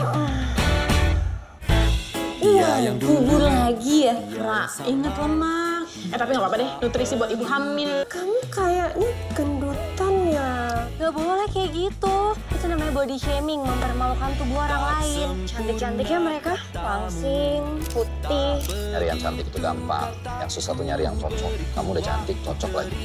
Iya, yang kubur lagi ya. Iya, Ingat lemak. Tapi nggak apa-apa deh, nutrisi buat ibu hamil. Kamu kayaknya gendutan ya. Gak boleh kayak gitu. Itu namanya body shaming, mempermalukan tubuh orang lain. Cantik-cantiknya mereka. Langsing, putih. Nyari yang cantik itu gampang. Yang susah tuh nyari yang cocok. Kamu udah cantik, cocok lagi.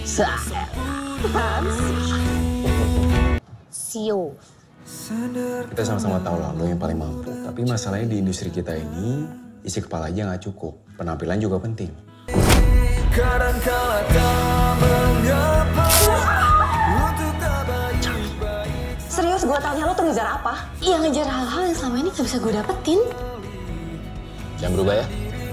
Sio. Kita sama-sama tahu lah lo yang paling mampu. Tapi masalahnya di industri kita ini, isi kepala aja nggak cukup. Penampilan juga penting. Serius, gue tanya lo tuh ngejar apa? Iya, ngejar hal-hal yang selama ini gak bisa gue dapetin. Jangan berubah ya.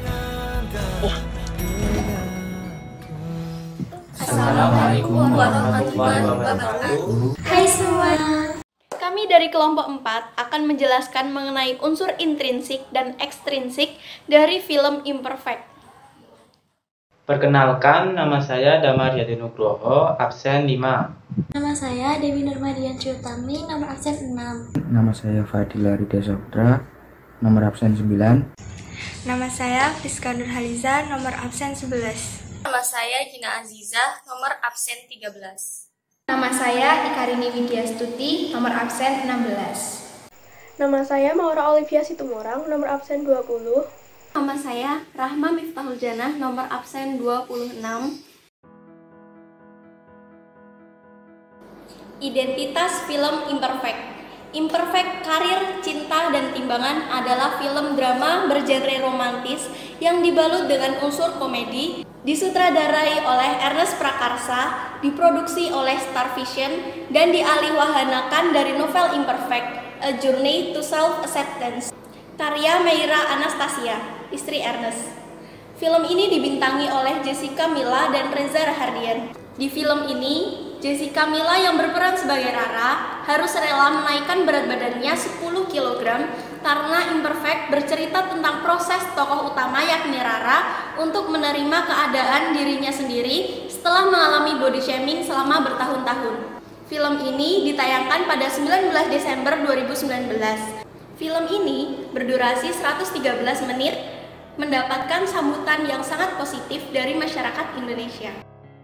Assalamualaikum warahmatullahi wabarakatuh. Hai semua. Kami dari kelompok 4 akan menjelaskan mengenai unsur intrinsik dan ekstrinsik dari film Imperfect. Perkenalkan, nama saya Damar Yadi Nugroho, absen 5. Nama saya Dewi Nurmadian Triutami, nomor absen 6. Nama saya Fadila Rida Sabtra, nomor absen 9. Nama saya Friska Nurhaliza, nomor absen 11. Nama saya Gina Aziza, nomor absen 13. Nama saya Ikarini Widyastuti, nomor absen 16. Nama saya Maura Olivia Situmorang, nomor absen 20. Nama saya Rahma Miftahul Janah, nomor absen 26. Identitas film Imperfect. Imperfect Karir, Cinta, dan Timbangan adalah film drama bergenre romantis yang dibalut dengan unsur komedi, disutradarai oleh Ernest Prakarsa, diproduksi oleh Star Vision, dan dialihwahanakan dari novel Imperfect, A Journey to Self-Acceptance, karya Meira Anastasia, istri Ernest. Film ini dibintangi oleh Jessica Mila dan Reza Rahardian. Di film ini, Jessica Mila yang berperan sebagai Rara harus rela menaikkan berat badannya 10 kg karena Imperfect bercerita tentang proses tokoh utama yakni Rara untuk menerima keadaan dirinya sendiri setelah mengalami body shaming selama bertahun-tahun. Film ini ditayangkan pada 19 Desember 2019. Film ini berdurasi 113 menit, mendapatkan sambutan yang sangat positif dari masyarakat Indonesia.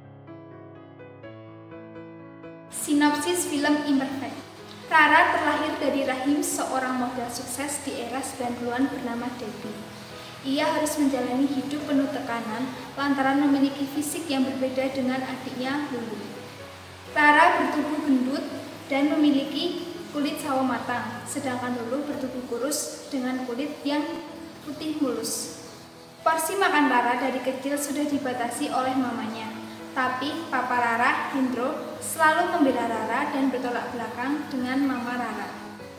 Sinopsis film Imperfect. Rara terlahir dari rahim seorang model sukses di era 90-an bernama Debbie. Ia harus menjalani hidup penuh tekanan lantaran memiliki fisik yang berbeda dengan adiknya Lulu. Rara bertubuh gendut dan memiliki kulit sawo matang, sedangkan Lulu bertubuh kurus dengan kulit yang putih mulus. Porsi makan Rara dari kecil sudah dibatasi oleh mamanya. Tapi Papa Rara, Hendro, selalu membela Rara dan bertolak belakang dengan Mama Rara.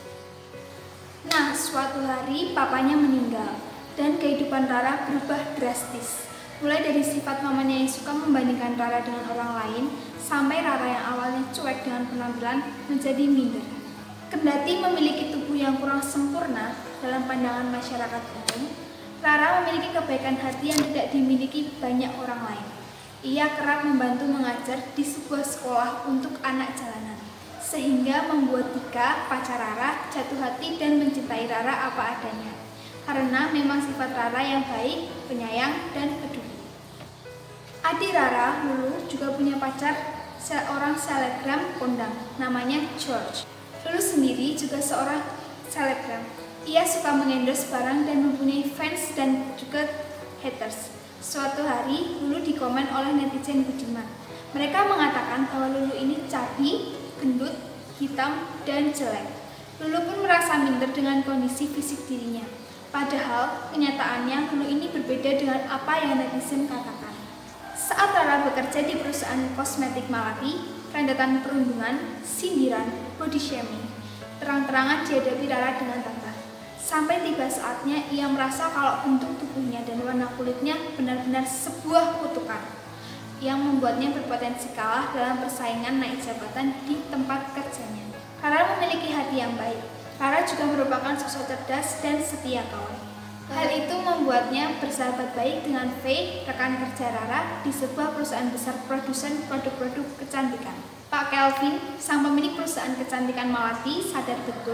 Nah, suatu hari papanya meninggal dan kehidupan Rara berubah drastis. Mulai dari sifat mamanya yang suka membandingkan Rara dengan orang lain, sampai Rara yang awalnya cuek dengan penampilan menjadi minder. Kendati memiliki tubuh yang kurang sempurna dalam pandangan masyarakat umum, Rara memiliki kebaikan hati yang tidak dimiliki banyak orang lain. Ia kerap membantu mengajar di sebuah sekolah untuk anak jalanan, sehingga membuat Dika, pacar Rara, jatuh hati dan mencintai Rara apa adanya. Karena memang sifat Rara yang baik, penyayang, dan peduli. Adik Rara, Lulu, juga punya pacar, seorang selebgram kondang, namanya George. Lulu sendiri juga seorang selebgram. Ia suka mengendorse barang dan mempunyai fans dan juga haters. Suatu hari, Lulu dikomen oleh netizen budiman. Mereka mengatakan bahwa Lulu ini cabi, gendut, hitam, dan jelek. Lulu pun merasa minder dengan kondisi fisik dirinya. Padahal, kenyataannya Lulu ini berbeda dengan apa yang netizen katakan. Saat Rara bekerja di perusahaan kosmetik Malati, rentetan perundungan, sindiran, body shaming, terang-terangan dihadapi Rara dengan tabah. Sampai tiba saatnya ia merasa kalau bentuk tubuhnya dan warna kulitnya benar-benar sebuah kutukan yang membuatnya berpotensi kalah dalam persaingan naik jabatan di tempat kerjanya. Rara memiliki hati yang baik. Rara juga merupakan sosok cerdas dan setia kawan. Hal itu membuatnya bersahabat baik dengan Faye, rekan kerja Rara di sebuah perusahaan besar produsen produk-produk kecantikan. Pak Kelvin, sang pemilik perusahaan kecantikan Malati, sadar betul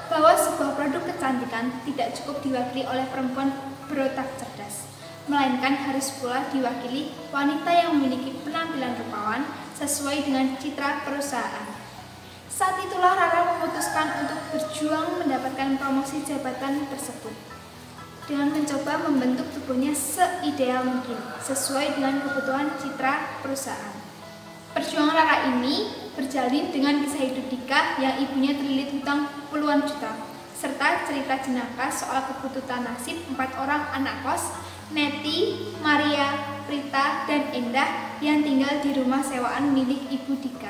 bahwa sebuah produk kecantikan tidak cukup diwakili oleh perempuan berotak cerdas, melainkan harus pula diwakili wanita yang memiliki penampilan rupawan sesuai dengan citra perusahaan. Saat itulah Rara memutuskan untuk berjuang mendapatkan promosi jabatan tersebut dengan mencoba membentuk tubuhnya seideal mungkin sesuai dengan kebutuhan citra perusahaan. Perjuangan Rara ini berjalin dengan kisah hidup Dika yang ibunya terlilit hutang puluhan juta, serta cerita jenaka soal kebutuhan nasib 4 orang anak kos, Neti, Maria, Rita, dan Endah yang tinggal di rumah sewaan milik ibu Dika.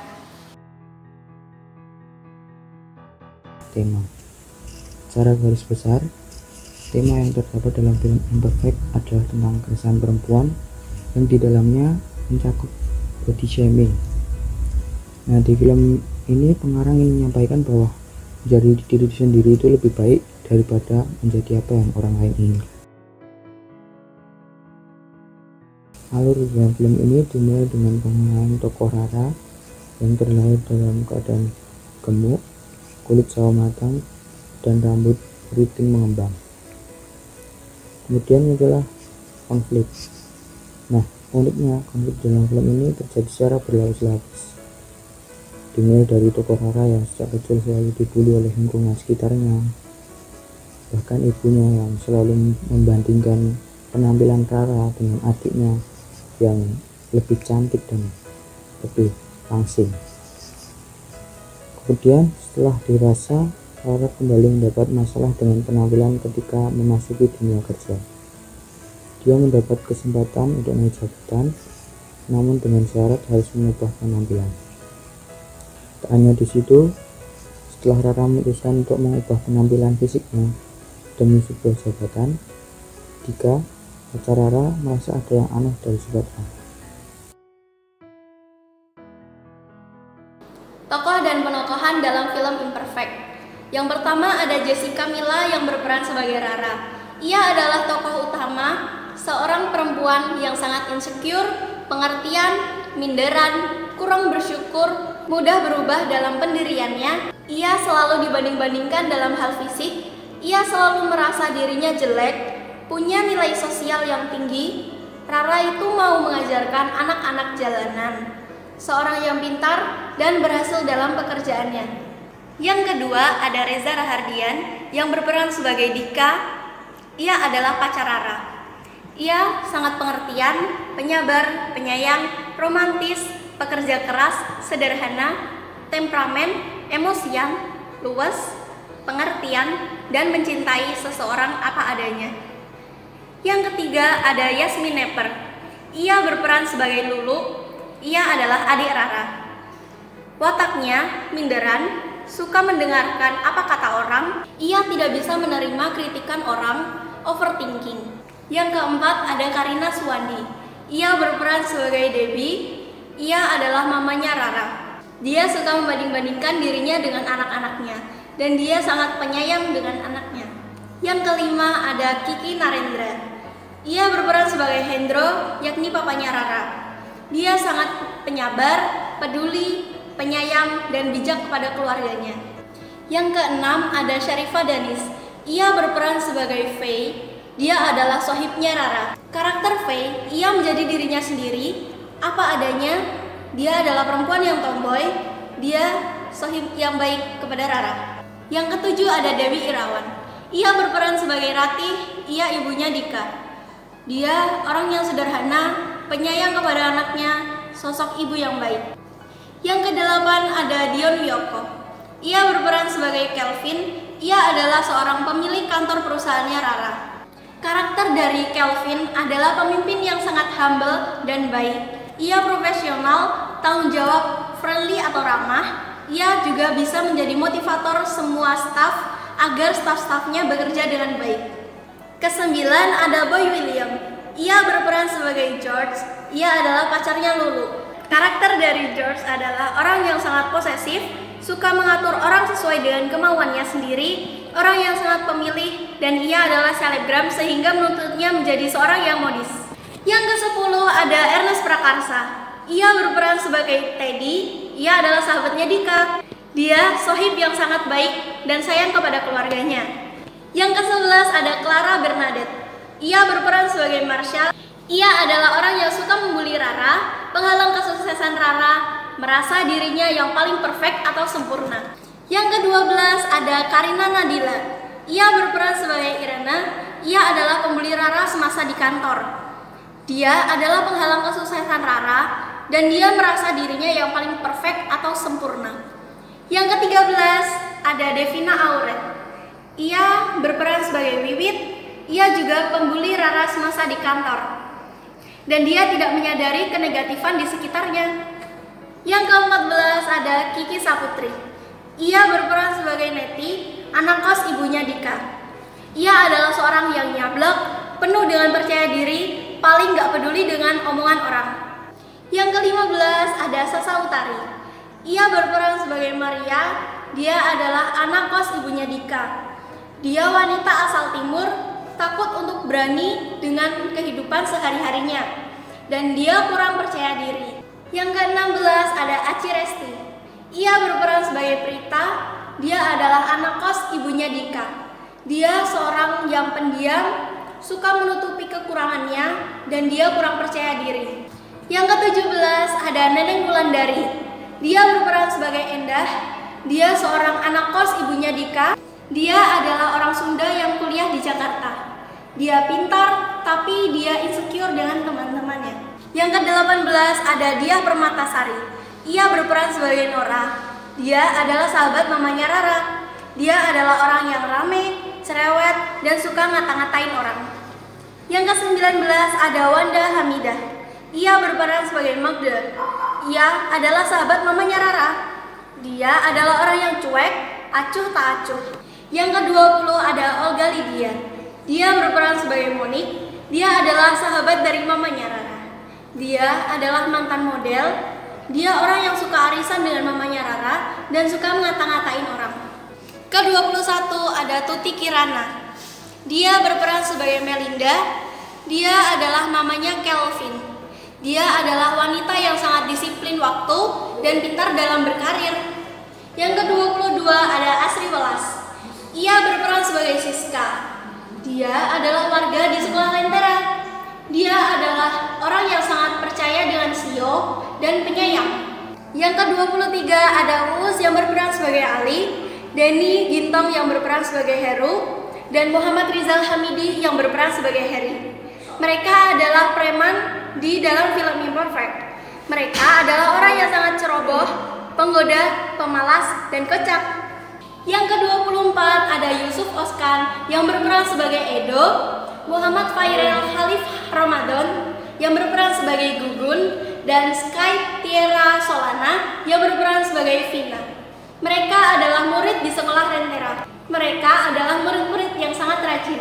Tema. Secara garis besar, tema yang terdapat dalam film Imperfect adalah tentang keresahan perempuan yang di dalamnya mencakup body shaming. Nah, di film ini pengarang ingin menyampaikan bahwa menjadi diri sendiri itu lebih baik daripada menjadi apa yang orang lain ingin. Alur dalam film ini dimulai dengan pengenalan tokoh Rara yang terlahir dalam keadaan gemuk, kulit sawo matang, dan rambut keriting mengembang. Kemudian muncullah konflik. Nah, uniknya konflik dalam film ini terjadi secara berlapis-lapis. Dimulai dari tokoh Rara yang sejak kecil selalu dibully oleh lingkungan sekitarnya, bahkan ibunya yang selalu membandingkan penampilan Rara dengan adiknya yang lebih cantik dan lebih langsing. Kemudian setelah dewasa, Rara kembali mendapat masalah dengan penampilan ketika memasuki dunia kerja. Dia mendapat kesempatan untuk naik jabatan, namun dengan syarat harus mengubah penampilan. Tak hanya di situ, setelah Rara memutuskan untuk mengubah penampilan fisiknya demi sebuah jabatan, Dika, pacar Rara, merasa ada yang aneh dari sifat Rara. Tokoh dan penokohan dalam film Imperfect. Yang pertama ada Jessica Mila yang berperan sebagai Rara. Ia adalah tokoh utama, seorang perempuan yang sangat insecure, pengertian, minderan, kurang bersyukur, mudah berubah dalam pendiriannya. Ia selalu dibanding-bandingkan dalam hal fisik. Ia selalu merasa dirinya jelek, punya nilai sosial yang tinggi. Rara itu mau mengajarkan anak-anak jalanan, seorang yang pintar dan berhasil dalam pekerjaannya. Yang kedua ada Reza Rahardian yang berperan sebagai Dika. Ia adalah pacar Rara. Ia sangat pengertian, penyabar, penyayang, romantis, pekerja keras, sederhana, temperamen, emosian, luwes, pengertian, dan mencintai seseorang apa adanya. Yang ketiga ada Yasmin Nepper. Ia berperan sebagai Lulu. Ia adalah adik Rara. Wataknya minderan, suka mendengarkan apa kata orang. Ia tidak bisa menerima kritikan orang, overthinking. Yang keempat ada Karina Suwandi. Ia berperan sebagai Debbie. Ia adalah mamanya Rara. Dia suka membanding-bandingkan dirinya dengan anak-anaknya, dan dia sangat penyayang dengan anaknya. Yang kelima ada Kiki Narendra. Ia berperan sebagai Hendro, yakni papanya Rara. Dia sangat penyabar, peduli, penyayang, dan bijak kepada keluarganya. Yang keenam ada Syarifah Danis. Ia berperan sebagai Faye. Dia adalah sohibnya Rara. Karakter Faye, ia menjadi dirinya sendiri, apa adanya. Dia adalah perempuan yang tomboy. Dia sohib yang baik kepada Rara. Yang ketujuh ada Dewi Irawan. Ia berperan sebagai Ratih. Ia ibunya Dika. Dia orang yang sederhana, penyayang kepada anaknya, sosok ibu yang baik. Yang kedelapan ada Dion Wiyoko. Ia berperan sebagai Kelvin. Ia adalah seorang pemilik kantor perusahaannya Rara. Karakter dari Kelvin adalah pemimpin yang sangat humble dan baik. Ia profesional, tanggung jawab, friendly atau ramah. Ia juga bisa menjadi motivator semua staf agar staf-stafnya bekerja dengan baik. Kesembilan ada Boy William. Ia berperan sebagai George. Ia adalah pacarnya Lulu. Karakter dari George adalah orang yang sangat posesif, suka mengatur orang sesuai dengan kemauannya sendiri, orang yang sangat pemilih, dan ia adalah selebgram sehingga menuntutnya menjadi seorang yang modis. Yang ke-10 ada Ernest Prakarsa. Ia berperan sebagai Teddy. Ia adalah sahabatnya Dika. Dia sohib yang sangat baik dan sayang kepada keluarganya. Yang ke-11 ada Clara Bernadette. Ia berperan sebagai Marsha. Ia adalah orang yang suka membuli Rara, penghalang kesuksesan Rara, merasa dirinya yang paling perfect atau sempurna. Yang ke-12 ada Karina Nadila. Ia berperan sebagai Irena. Ia adalah pembuli Rara semasa di kantor. Dia adalah penghalang kesuksesan Rara dan dia merasa dirinya yang paling perfect atau sempurna. Yang ke-13 ada Devina Auret. Ia berperan sebagai Wiwit. Ia juga pembuli Rara semasa di kantor. Dan dia tidak menyadari kenegatifan di sekitarnya. Yang ke-14 ada Kiki Saputri. Ia berperan sebagai Neti, anak kos ibunya Dika. Ia adalah seorang yang nyablak, penuh dengan percaya diri, paling gak peduli dengan omongan orang. Yang ke-15 ada Sasa Utari. Ia berperan sebagai Maria. Dia adalah anak kos ibunya Dika. Dia wanita asal timur, takut untuk berani dengan kehidupan sehari-harinya, dan dia kurang percaya diri. Yang ke-16 ada Aci Resti. Ia berperan sebagai Prita. Dia adalah anak kos ibunya Dika. Dia seorang yang pendiam, suka menutupi kekurangannya, dan dia kurang percaya diri. Yang ke-17 ada Neneng Wulandari. Dia berperan sebagai Endah. Dia seorang anak kos ibunya Dika. Dia adalah orang Sunda yang kuliah di Jakarta. Dia pintar, tapi dia insecure dengan teman-temannya. Yang ke-18 ada Diah Permatasari. Ia berperan sebagai Nora. Dia adalah sahabat mamanya Rara. Dia adalah orang yang rame, cerewet, dan suka ngata-ngatain orang. Yang ke-19 ada Wanda Hamidah. Ia berperan sebagai Magda. Ia adalah sahabat mamanya Rara. Dia adalah orang yang cuek, acuh tak acuh. Yang ke-20 ada Olga Lydia. Dia berperan sebagai Monik. Dia adalah sahabat dari mamanya Rara. Dia adalah mantan model. Dia orang yang suka arisan dengan mamanya Rara dan suka ngata-ngatain orang. Ke-21 ada Tuti Kirana. Dia berperan sebagai Melinda. Dia adalah mamanya Kelvin. Dia adalah wanita yang sangat disiplin waktu dan pintar dalam berkarir. Yang ke-22 ada Asri Welas. Ia berperan sebagai Siska. Dia adalah warga di sekolah Lentera. Dia adalah orang yang sangat percaya dengan Sio dan penyayang. Yang ke-23 ada Uus yang berperan sebagai Ali, Denny Gintong yang berperan sebagai Heru, dan Muhammad Rizal Hamidi yang berperan sebagai Harry. Mereka adalah preman di dalam film Imperfect. Mereka adalah orang yang sangat ceroboh, penggoda, pemalas, dan kocak. Yang ke-24 ada Yusuf Oskan yang berperan sebagai Edo, Muhammad Fairel Khalif Ramadan yang berperan sebagai Gugun, dan Sky Tiara Solana yang berperan sebagai Vina. Mereka adalah murid di sekolah Lentera. Mereka adalah murid-murid yang sangat rajin.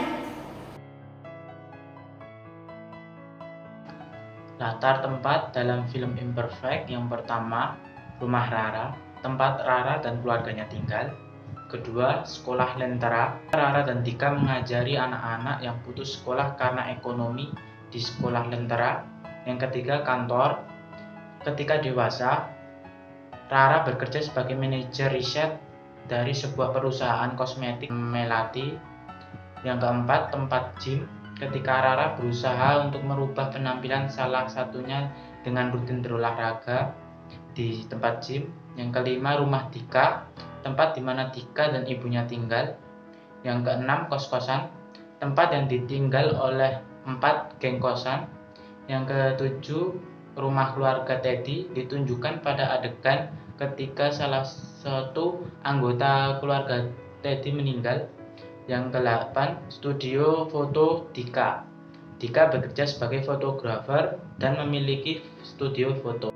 Latar tempat dalam film Imperfect yang pertama, rumah Rara, tempat Rara dan keluarganya tinggal. Kedua, sekolah Lentera. Rara dan Dika mengajari anak-anak yang putus sekolah karena ekonomi di sekolah Lentera. Yang ketiga, kantor. Ketika dewasa, Rara bekerja sebagai manajer riset dari sebuah perusahaan kosmetik Melati. Yang keempat, tempat gym. Ketika Rara berusaha untuk merubah penampilan salah satunya dengan rutin berolahraga di tempat gym. Yang kelima, rumah Dika, tempat di mana Dika dan ibunya tinggal. Yang keenam, kos-kosan, tempat yang ditinggal oleh 4 geng kosan. Yang ketujuh, rumah keluarga Teddy, ditunjukkan pada adegan ketika salah satu anggota keluarga Teddy meninggal. Yang ke-8, studio foto Dika. Dika bekerja sebagai fotografer dan memiliki studio foto.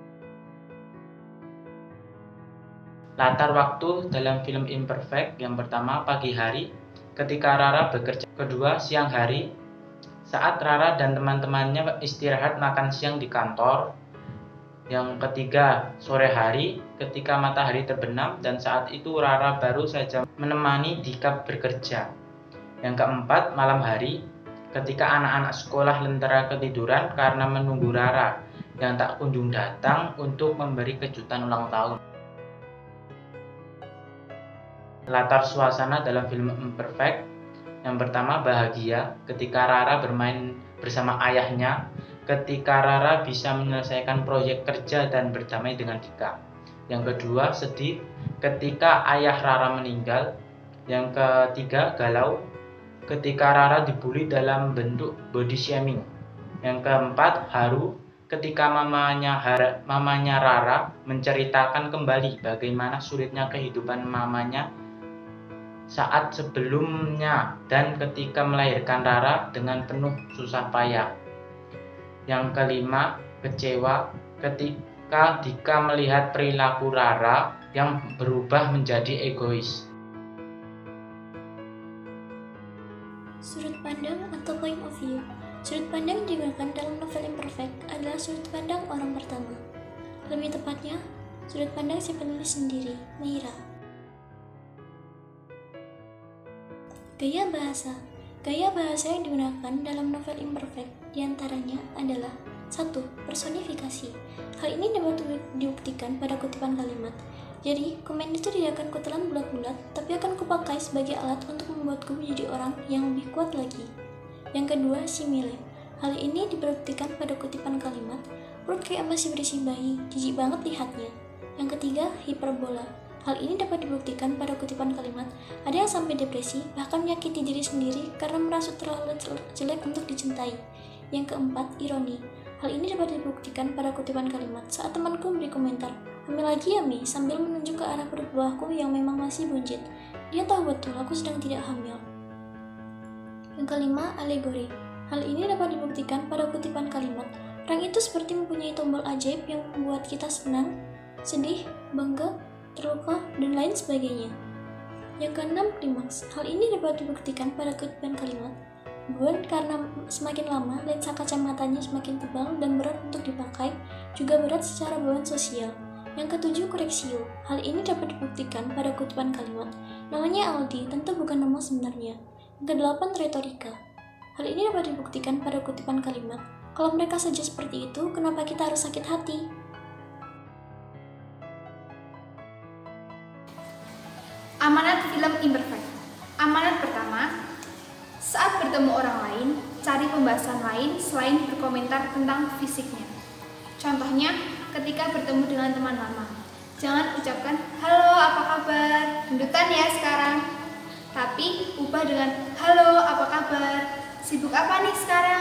Latar waktu dalam film Imperfect yang pertama, pagi hari ketika Rara bekerja. Kedua, siang hari saat Rara dan teman-temannya istirahat makan siang di kantor. Yang ketiga, sore hari ketika matahari terbenam dan saat itu Rara baru saja menemani Dika bekerja. Yang keempat, malam hari ketika anak-anak sekolah Lentera ketiduran karena menunggu Rara yang tak kunjung datang untuk memberi kejutan ulang tahun. Latar suasana dalam film Imperfect yang pertama bahagia ketika Rara bermain bersama ayahnya, ketika Rara bisa menyelesaikan proyek kerja dan berdamai dengan Dika. Yang kedua sedih ketika ayah Rara meninggal. Yang ketiga galau ketika Rara dibully dalam bentuk body shaming. Yang keempat haru ketika mamanya Rara menceritakan kembali bagaimana sulitnya kehidupan mamanya saat sebelumnya dan ketika melahirkan Rara dengan penuh susah payah. Yang kelima, kecewa ketika Dika melihat perilaku Rara yang berubah menjadi egois. Sudut pandang atau point of view. Sudut pandang yang digunakan dalam novel Imperfect adalah sudut pandang orang pertama. Lebih tepatnya, sudut pandang si penulis sendiri, Meira. Gaya bahasa yang digunakan dalam novel Imperfect diantaranya adalah 1. Personifikasi. Hal ini dapat dibuktikan pada kutipan kalimat. Jadi, komen itu tidak akan kutelan bulat-bulat, tapi akan kupakai sebagai alat untuk membuatku menjadi orang yang lebih kuat lagi. Yang kedua, simile. Hal ini dibuktikan pada kutipan kalimat, perut kayak masih berisi bayi, jijik banget lihatnya. Yang ketiga, hiperbola. Hal ini dapat dibuktikan pada kutipan kalimat, ada yang sampai depresi, bahkan menyakiti diri sendiri karena merasa terlalu jelek untuk dicintai. Yang keempat, ironi. Hal ini dapat dibuktikan pada kutipan kalimat saat temanku memberi komentar, "Hamil lagi ya, Mi?" sambil menunjuk ke arah perut bawahku yang memang masih buncit. Dia tahu betul aku sedang tidak hamil. Yang kelima, alegori. Hal ini dapat dibuktikan pada kutipan kalimat, orang itu seperti mempunyai tombol ajaib yang membuat kita senang, sedih, bangga, terluka, dan lain sebagainya. Yang keenam, klimaks. Hal ini dapat dibuktikan pada kutipan kalimat, beban karena semakin lama lensa kacamatanya semakin tebal dan berat untuk dipakai, juga berat secara beban sosial. Yang ketujuh, koreksio. Hal ini dapat dibuktikan pada kutipan kalimat, namanya Aldi, tentu bukan nama sebenarnya. Yang kedelapan, retorika. Hal ini dapat dibuktikan pada kutipan kalimat, kalau mereka saja seperti itu, kenapa kita harus sakit hati? Amanat film Imperfect. Amanat pertama, saat bertemu orang lain, cari pembahasan lain selain berkomentar tentang fisiknya. Contohnya, ketika bertemu dengan teman lama, jangan ucapkan, "Halo, apa kabar? Gendutan ya sekarang." Tapi, ubah dengan, "Halo, apa kabar? Sibuk apa nih sekarang?"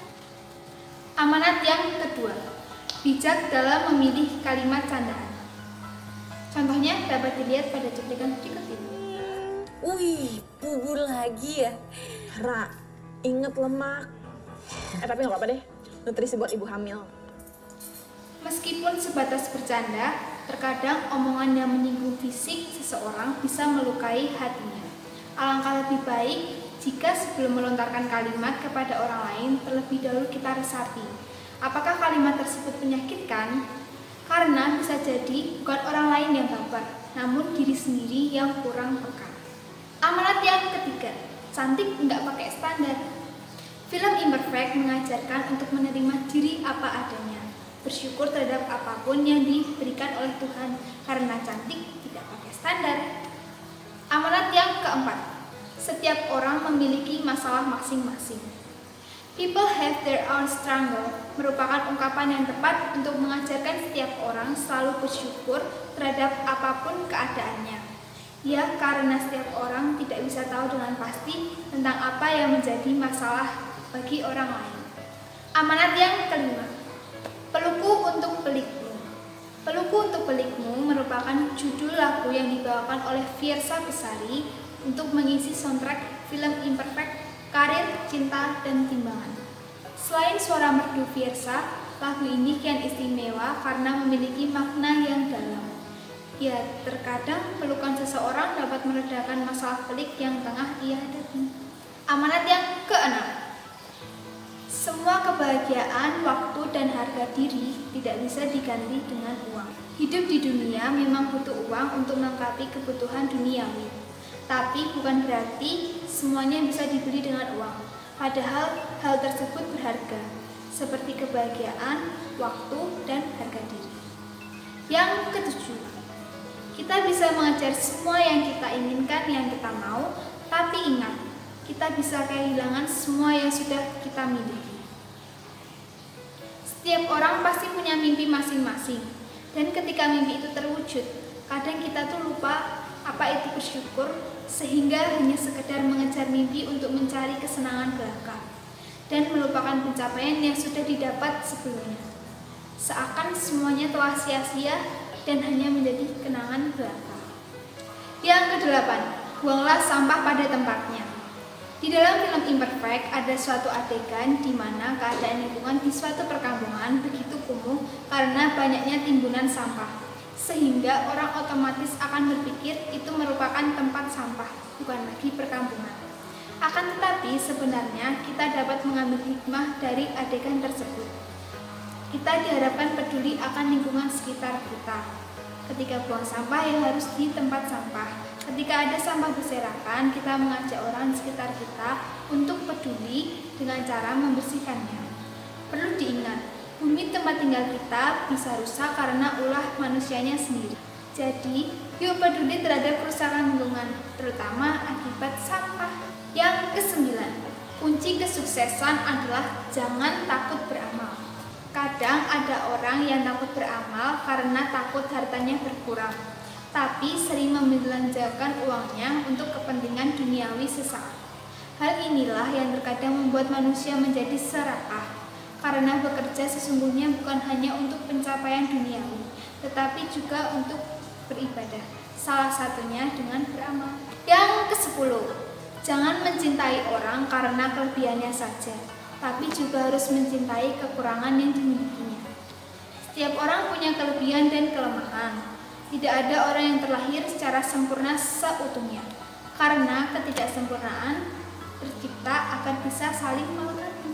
Amanat yang kedua, bijak dalam memilih kalimat candaan. Contohnya dapat dilihat pada cuplikan berikut ini. Wih, bubur lagi ya. Ra, inget lemak. Tapi nggak apa-apa deh, nutrisi buat ibu hamil. Meskipun sebatas bercanda, terkadang omongan yang menyinggung fisik seseorang bisa melukai hatinya. Alangkah lebih baik jika sebelum melontarkan kalimat kepada orang lain, terlebih dahulu kita resapi. Apakah kalimat tersebut menyakitkan? Karena bisa jadi bukan orang lain yang baper, namun diri sendiri yang kurang peka. Amanat yang ketiga, cantik nggak pakai standar. Film Imperfect mengajarkan untuk menerima diri apa adanya, bersyukur terhadap apapun yang diberikan oleh Tuhan, karena cantik tidak pakai standar. Amanat yang keempat, setiap orang memiliki masalah masing-masing. People have their own struggle merupakan ungkapan yang tepat untuk mengajarkan setiap orang selalu bersyukur terhadap apapun keadaannya. Ya, karena setiap orang tidak bisa tahu dengan pasti tentang apa yang menjadi masalah bagi orang lain. Amanat yang kelima, peluku untuk pelikmu. Peluku untuk pelikmu merupakan judul lagu yang dibawakan oleh Fiersa Besari untuk mengisi soundtrack film Imperfect, Karir, Cinta, dan Timbangan. Selain suara merdu Fiersa, lagu ini kian istimewa karena memiliki makna yang dalam. Ya, terkadang pelukan seseorang dapat meredakan masalah pelik yang tengah ia hadapi. Amanat yang keenam, semua kebahagiaan, waktu, dan harga diri tidak bisa diganti dengan uang. Hidup di dunia memang butuh uang untuk melengkapi kebutuhan duniawi. Tapi bukan berarti semuanya bisa dibeli dengan uang. Padahal hal tersebut berharga, seperti kebahagiaan, waktu, dan harga diri. Yang ketujuh, Kita bisa mengejar semua yang kita inginkan, yang kita mau, tapi ingat, kita bisa kehilangan semua yang sudah kita miliki. Setiap orang pasti punya mimpi masing-masing, dan ketika mimpi itu terwujud, kadang kita tuh lupa apa itu bersyukur, sehingga hanya sekedar mengejar mimpi untuk mencari kesenangan belaka, dan melupakan pencapaian yang sudah didapat sebelumnya. Seakan semuanya telah sia-sia dan hanya menjadi kenangan belaka. Yang kedelapan, buanglah sampah pada tempatnya. Di dalam film Imperfect ada suatu adegan di mana keadaan lingkungan di suatu perkampungan begitu kumuh karena banyaknya timbunan sampah, sehingga orang otomatis akan berpikir itu merupakan tempat sampah, bukan lagi perkampungan. Akan tetapi sebenarnya kita dapat mengambil hikmah dari adegan tersebut. Kita diharapkan peduli akan lingkungan sekitar kita. Ketika buang sampah ya harus di tempat sampah. Ketika ada sampah berserakan, kita mengajak orang di sekitar kita untuk peduli dengan cara membersihkannya. Perlu diingat, bumi tempat tinggal kita bisa rusak karena ulah manusianya sendiri. Jadi, yuk peduli terhadap kerusakan lingkungan, terutama akibat sampah. Yang kesembilan, kunci kesuksesan adalah jangan takut beramal. Kadang ada orang yang takut beramal karena takut hartanya berkurang, tapi sering membelanjakan uangnya untuk kepentingan duniawi sesaat. Hal inilah yang terkadang membuat manusia menjadi serakah, karena bekerja sesungguhnya bukan hanya untuk pencapaian duniawi, tetapi juga untuk beribadah, salah satunya dengan beramal. Yang ke-10, jangan mencintai orang karena kelebihannya saja, tapi juga harus mencintai kekurangan yang dimilikinya. Setiap orang punya kelebihan dan kelemahan. Tidak ada orang yang terlahir secara sempurna seutuhnya, karena ketidaksempurnaan tercipta agar bisa saling melengkapi.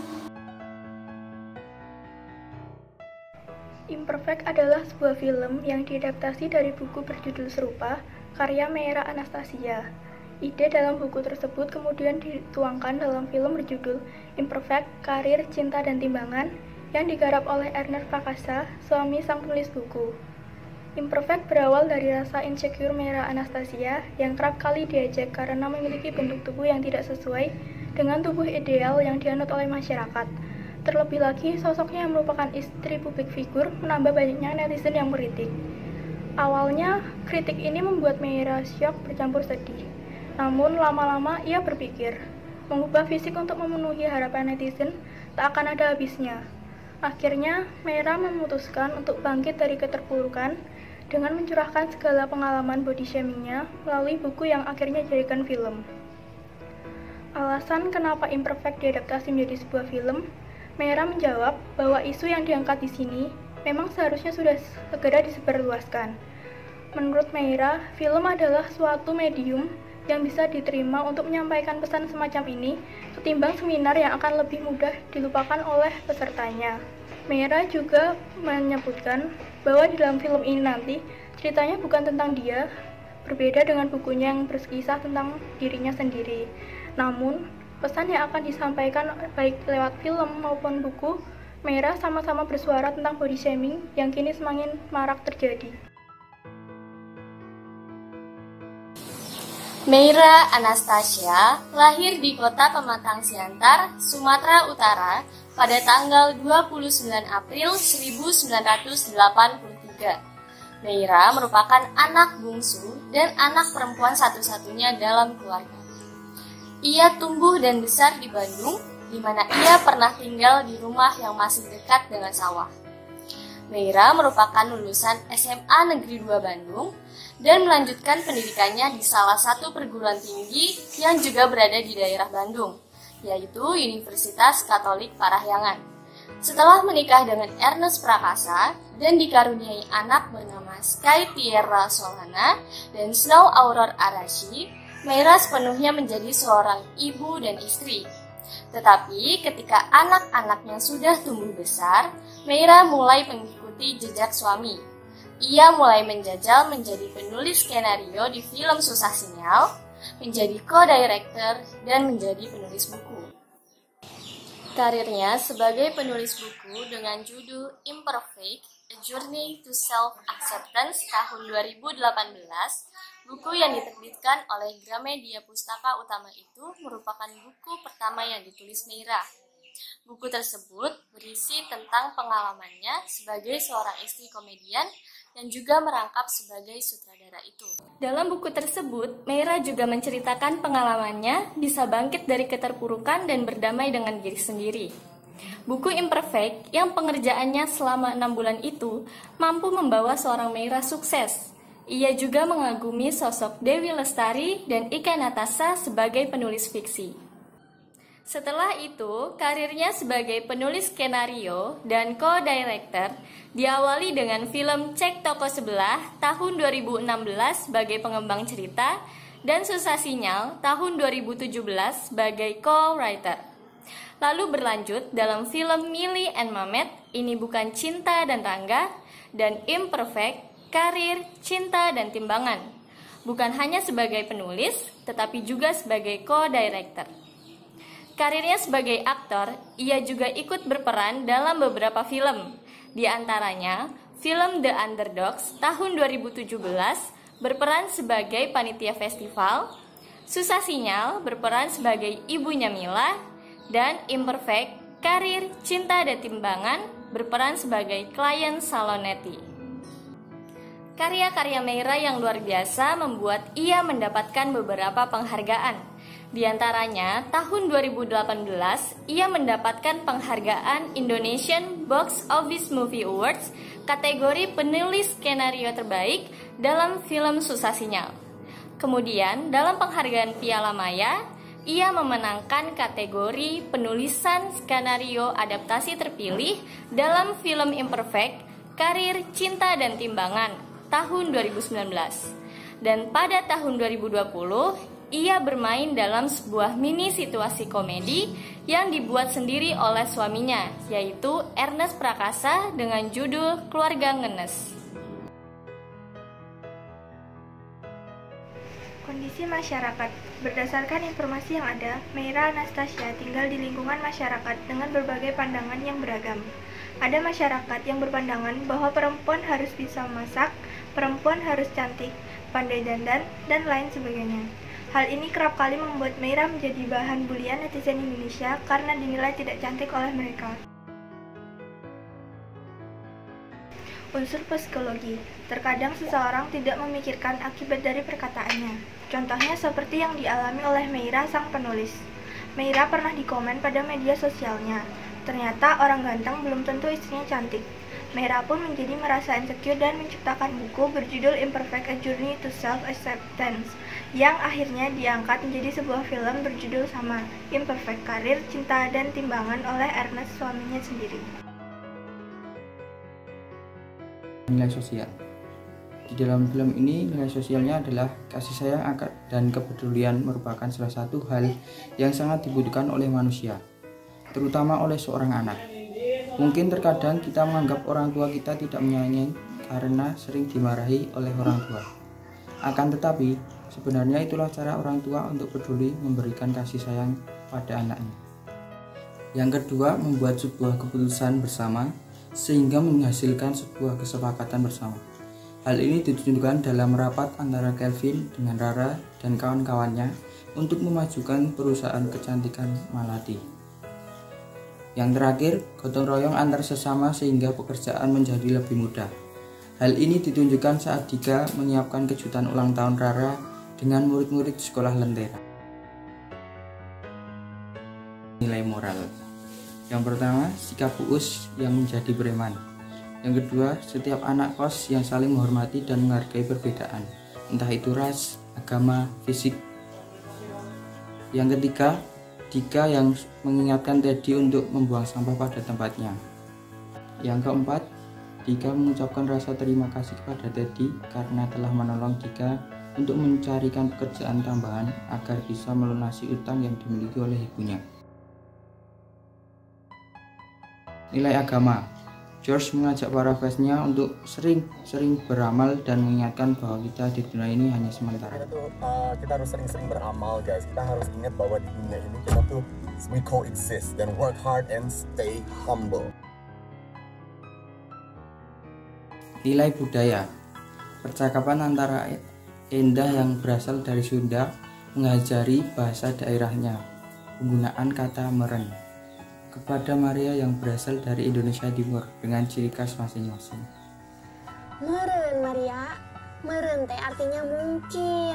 Imperfect adalah sebuah film yang diadaptasi dari buku berjudul serupa, karya Meira Anastasia. Ide dalam buku tersebut kemudian dituangkan dalam film berjudul Imperfect, Karir, Cinta, dan Timbangan yang digarap oleh Ernest Prakasa, suami sang penulis buku. Imperfect berawal dari rasa insecure Meira Anastasia yang kerap kali diejek karena memiliki bentuk tubuh yang tidak sesuai dengan tubuh ideal yang dianut oleh masyarakat. Terlebih lagi, sosoknya yang merupakan istri publik figur menambah banyaknya netizen yang meritik. Awalnya, kritik ini membuat Meira syok bercampur sedih. Namun lama-lama ia berpikir, mengubah fisik untuk memenuhi harapan netizen tak akan ada habisnya. Akhirnya, Meira memutuskan untuk bangkit dari keterpurukan dengan mencurahkan segala pengalaman body shaming-nya melalui buku yang akhirnya dijadikan film. Alasan kenapa Imperfect diadaptasi menjadi sebuah film, Meira menjawab bahwa isu yang diangkat di sini memang seharusnya sudah segera disebarluaskan. Menurut Meira, film adalah suatu medium yang bisa diterima untuk menyampaikan pesan semacam ini ketimbang seminar yang akan lebih mudah dilupakan oleh pesertanya. Meira juga menyebutkan bahwa di dalam film ini nanti ceritanya bukan tentang dia, berbeda dengan bukunya yang berkisah tentang dirinya sendiri. Namun, pesan yang akan disampaikan baik lewat film maupun buku, Meira sama-sama bersuara tentang body shaming yang kini semakin marak terjadi. Meira Anastasia lahir di kota Pematang Siantar, Sumatera Utara pada tanggal 29 April 1983. Meira merupakan anak bungsu dan anak perempuan satu-satunya dalam keluarga. Ia tumbuh dan besar di Bandung, di mana ia pernah tinggal di rumah yang masih dekat dengan sawah. Meira merupakan lulusan SMA Negeri 2 Bandung dan melanjutkan pendidikannya di salah satu perguruan tinggi yang juga berada di daerah Bandung, yaitu Universitas Katolik Parahyangan. Setelah menikah dengan Ernest Prakasa dan dikaruniai anak bernama Sky Tierra Solana dan Snow Aurora Arashi, Meira sepenuhnya menjadi seorang ibu dan istri. Tetapi ketika anak-anaknya sudah tumbuh besar, Meira mulai mengikuti jejak suami. Ia mulai menjajal menjadi penulis skenario di film Susah Sinyal, menjadi co-director, dan menjadi penulis buku. Karirnya sebagai penulis buku dengan judul Imperfect A Journey to Self-Acceptance tahun 2018, buku yang diterbitkan oleh Gramedia Pustaka Utama itu merupakan buku pertama yang ditulis Meira. Buku tersebut berisi tentang pengalamannya sebagai seorang istri komedian yang juga merangkap sebagai sutradara itu. Dalam buku tersebut, Meira juga menceritakan pengalamannya bisa bangkit dari keterpurukan dan berdamai dengan diri sendiri. Buku Imperfect yang pengerjaannya selama 6 bulan itu mampu membawa seorang Meira sukses. Ia juga mengagumi sosok Dewi Lestari dan Ika Natasha sebagai penulis fiksi. Setelah itu, karirnya sebagai penulis skenario dan co-director diawali dengan film Cek Toko Sebelah tahun 2016 sebagai pengembang cerita dan Susah Sinyal tahun 2017 sebagai co-writer. Lalu berlanjut dalam film Millie and Mamet, Ini Bukan Cinta dan Rangga, dan Imperfect, Karir, Cinta, dan Timbangan. Bukan hanya sebagai penulis, tetapi juga sebagai co-director. Karirnya sebagai aktor, ia juga ikut berperan dalam beberapa film. Di antaranya, film The Underdogs tahun 2017 berperan sebagai panitia festival, Susah Sinyal berperan sebagai ibunya Mila, dan Imperfect, Karir, Cinta, dan Timbangan berperan sebagai klien Salonetti. Karya-karya Meira yang luar biasa membuat ia mendapatkan beberapa penghargaan. Di antaranya, tahun 2018, ia mendapatkan penghargaan Indonesian Box Office Movie Awards kategori penulis skenario terbaik dalam film Susah Sinyal. Kemudian, dalam penghargaan Piala Maya, ia memenangkan kategori penulisan skenario adaptasi terpilih dalam film Imperfect, Karir, Cinta, dan Timbangan tahun 2019. Dan pada tahun 2020, ia bermain dalam sebuah mini situasi komedi yang dibuat sendiri oleh suaminya, yaitu Ernest Prakasa dengan judul Keluarga Ngenes. Kondisi masyarakat. Berdasarkan informasi yang ada, Meira Anastasia tinggal di lingkungan masyarakat dengan berbagai pandangan yang beragam. Ada masyarakat yang berpandangan bahwa perempuan harus bisa memasak, perempuan harus cantik, pandai dandan, dan lain sebagainya. Hal ini kerap kali membuat Meira menjadi bahan bulian netizen Indonesia karena dinilai tidak cantik oleh mereka. Unsur psikologi. Terkadang seseorang tidak memikirkan akibat dari perkataannya. Contohnya seperti yang dialami oleh Meira sang penulis. Meira pernah dikomen pada media sosialnya. Ternyata orang ganteng belum tentu istrinya cantik. Meira pun menjadi merasa insecure dan menciptakan buku berjudul Imperfect, A Journey to Self-Acceptance yang akhirnya diangkat menjadi sebuah film berjudul sama, Imperfect, Karir, Cinta, dan Timbangan oleh Ernest suaminya sendiri. Nilai sosial. Di dalam film ini nilai sosialnya adalah kasih sayang dan kepedulian merupakan salah satu hal yang sangat dibutuhkan oleh manusia, terutama oleh seorang anak. Mungkin terkadang kita menganggap orang tua kita tidak menyayangi karena sering dimarahi oleh orang tua. Akan tetapi, sebenarnya itulah cara orang tua untuk peduli memberikan kasih sayang pada anaknya. Yang kedua, membuat sebuah keputusan bersama sehingga menghasilkan sebuah kesepakatan bersama. Hal ini ditunjukkan dalam rapat antara Kelvin dengan Rara dan kawan-kawannya untuk memajukan perusahaan kecantikan Malati. Yang terakhir, gotong royong antar sesama sehingga pekerjaan menjadi lebih mudah. Hal ini ditunjukkan saat Dika menyiapkan kejutan ulang tahun Rara dengan murid-murid sekolah Lentera. Nilai moral. Yang pertama, sikap Uus yang menjadi preman. Yang kedua, setiap anak kos yang saling menghormati dan menghargai perbedaan, entah itu ras, agama, fisik. Yang ketiga, Dika yang mengingatkan Teddy untuk membuang sampah pada tempatnya. Yang keempat, Dika mengucapkan rasa terima kasih kepada Teddy karena telah menolong Dika untuk mencarikan pekerjaan tambahan agar bisa melunasi utang yang dimiliki oleh ibunya. Nilai agama. George mengajak para fansnya untuk sering beramal dan mengingatkan bahwa kita di dunia ini hanya sementara. Kita harus sering beramal, guys. Kita harus ingat bahwa di dunia ini kita tuh we coexist, dan work hard and stay humble. Nilai budaya. Percakapan antara Endah yang berasal dari Sunda mengajari bahasa daerahnya. Penggunaan kata meren. Kepada Maria yang berasal dari Indonesia Timur dengan ciri khas masing-masing. Meren, Maria. Meren teh artinya mungkin.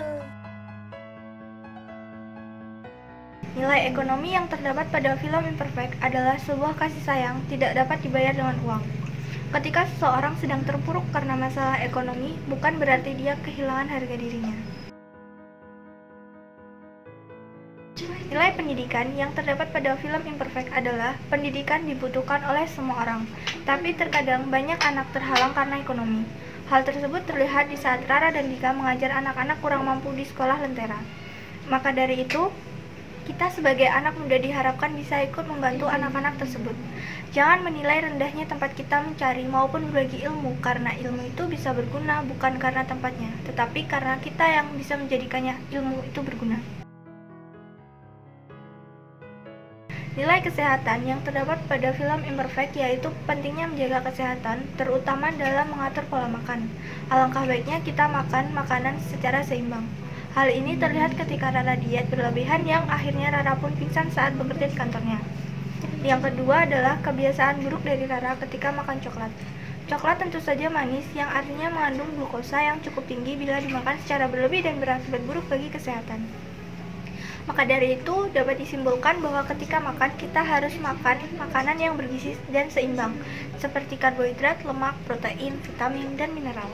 Nilai ekonomi yang terdapat pada film Imperfect adalah sebuah kasih sayang tidak dapat dibayar dengan uang. Ketika seseorang sedang terpuruk karena masalah ekonomi, bukan berarti dia kehilangan harga dirinya. Nilai pendidikan yang terdapat pada film Imperfect adalah pendidikan dibutuhkan oleh semua orang, tapi terkadang banyak anak terhalang karena ekonomi. Hal tersebut terlihat di saat Rara dan Dika mengajar anak-anak kurang mampu di sekolah Lentera. Maka dari itu, kita sebagai anak muda diharapkan bisa ikut membantu anak-anak tersebut. Jangan menilai rendahnya tempat kita mencari maupun berbagi ilmu, karena ilmu itu bisa berguna bukan karena tempatnya, tetapi karena kita yang bisa menjadikannya ilmu itu berguna. Nilai kesehatan yang terdapat pada film Imperfect yaitu pentingnya menjaga kesehatan, terutama dalam mengatur pola makan. Alangkah baiknya kita makan makanan secara seimbang. Hal ini terlihat ketika Rara diet berlebihan yang akhirnya Rara pun pingsan saat bekerja di kantornya. Yang kedua adalah kebiasaan buruk dari Rara ketika makan coklat. Coklat tentu saja manis yang artinya mengandung glukosa yang cukup tinggi bila dimakan secara berlebih dan berakibat buruk bagi kesehatan. Maka dari itu dapat disimpulkan bahwa ketika makan kita harus makan makanan yang bergizi dan seimbang seperti karbohidrat, lemak, protein, vitamin, dan mineral.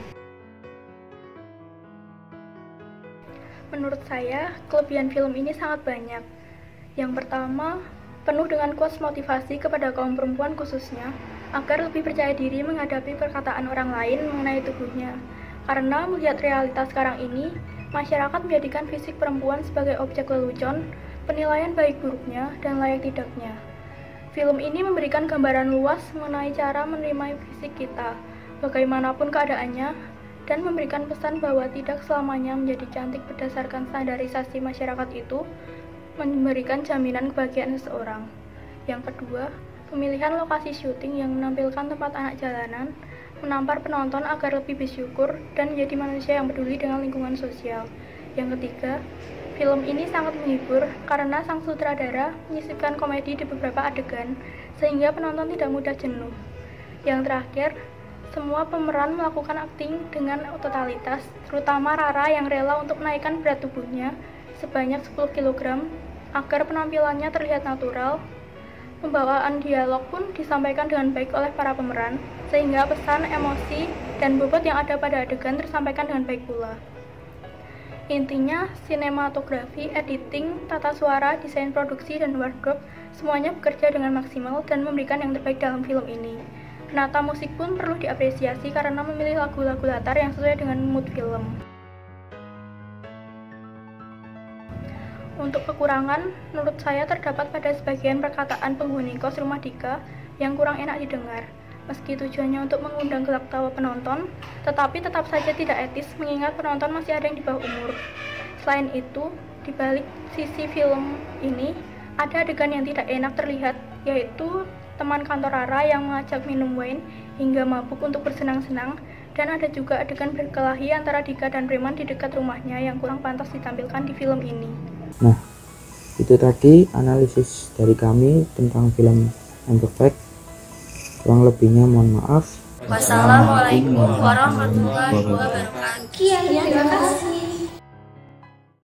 Menurut saya, kelebihan film ini sangat banyak. Yang pertama, penuh dengan quotes motivasi kepada kaum perempuan khususnya, agar lebih percaya diri menghadapi perkataan orang lain mengenai tubuhnya. Karena melihat realitas sekarang ini, masyarakat menjadikan fisik perempuan sebagai objek lelucon, penilaian baik buruknya, dan layak tidaknya. Film ini memberikan gambaran luas mengenai cara menerima fisik kita, bagaimanapun keadaannya, dan memberikan pesan bahwa tidak selamanya menjadi cantik berdasarkan standarisasi masyarakat itu memberikan jaminan kebahagiaan seseorang. Yang kedua, pemilihan lokasi syuting yang menampilkan tempat anak jalanan menampar penonton agar lebih bersyukur dan menjadi manusia yang peduli dengan lingkungan sosial. Yang ketiga, film ini sangat menghibur karena sang sutradara menyisipkan komedi di beberapa adegan sehingga penonton tidak mudah jenuh. Yang terakhir, semua pemeran melakukan akting dengan totalitas, terutama Rara yang rela untuk menaikkan berat tubuhnya sebanyak 10 kg agar penampilannya terlihat natural. Pembawaan dialog pun disampaikan dengan baik oleh para pemeran, sehingga pesan, emosi, dan bobot yang ada pada adegan tersampaikan dengan baik pula. Intinya, sinematografi, editing, tata suara, desain produksi, dan wardrobe semuanya bekerja dengan maksimal dan memberikan yang terbaik dalam film ini. Penata musik pun perlu diapresiasi karena memilih lagu-lagu latar yang sesuai dengan mood film. Untuk kekurangan, menurut saya terdapat pada sebagian perkataan penghuni kos rumah Dika yang kurang enak didengar. Meski tujuannya untuk mengundang gelak tawa penonton, tetapi tetap saja tidak etis mengingat penonton masih ada yang di bawah umur. Selain itu, di balik sisi film ini, ada adegan yang tidak enak terlihat, yaitu teman kantor Rara yang mengajak minum wine hingga mabuk untuk bersenang-senang, dan ada juga adegan berkelahi antara Dika dan preman di dekat rumahnya yang kurang pantas ditampilkan di film ini. Nah, itu tadi analisis dari kami tentang film Imperfect. Kurang lebihnya mohon maaf. Wassalamualaikum warahmatullahi wabarakatuh. Terima kasih.